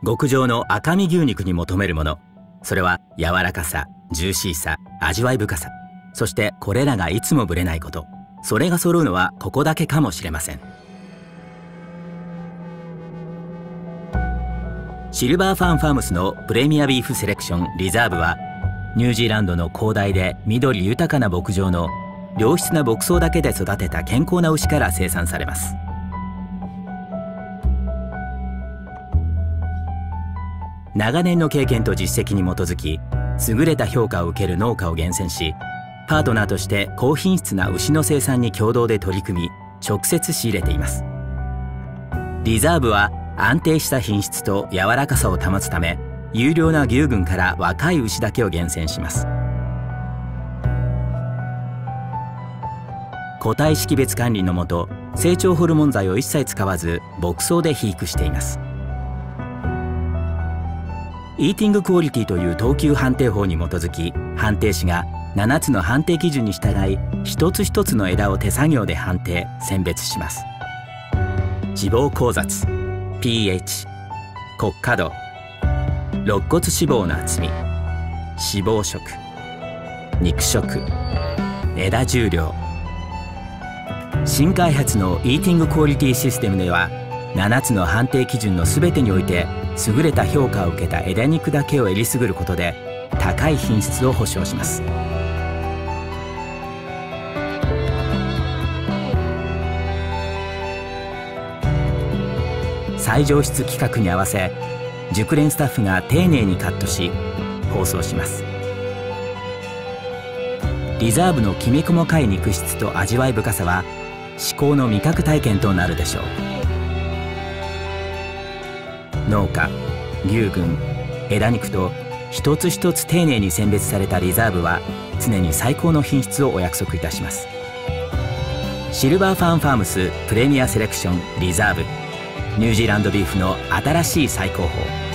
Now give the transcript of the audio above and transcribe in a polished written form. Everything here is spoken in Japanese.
極上の赤身牛肉に求めるもの、それは柔らかさ、ジューシーさ、味わい深さ、そしてこれらがいつもぶれないこと、それが揃うのはここだけかもしれません。シルバーファンファームスのプレミアビーフセレクションリザーブは、ニュージーランドの広大で緑豊かな牧場の良質な牧草だけで育てた健康な牛から生産されます。長年の経験と実績に基づき、優れた評価を受ける農家を厳選し、パートナーとして高品質な牛の生産に共同で取り組み、直接仕入れています。リザーブは安定した品質と柔らかさを保つため、優良な牛群から若い牛だけを厳選します。個体識別管理のもと、成長ホルモン剤を一切使わず牧草で肥育しています。イーティングクオリティという等級判定法に基づき、判定士が7つの判定基準に従い、一つ一つの枝を手作業で判定・選別します。脂肪交雑、pH、骨化度、肋骨脂肪の厚み、脂肪色、肉色、枝重量。新開発のイーティングクオリティシステムでは、7つの判定基準の全てにおいて優れた評価を受けた枝肉だけをえりすぐることで高い品質を保証します。最上質規格に合わせ、熟練スタッフが丁寧にカットし包装します。リザーブのきめ細かい肉質と味わい深さは至高の味覚体験となるでしょう。農家、牛群、枝肉と一つ一つ丁寧に選別されたリザーブは常に最高の品質をお約束いたします。シルバーファンファームスプレミアセレクションリザーブ、ニュージーランドビーフの新しい最高峰。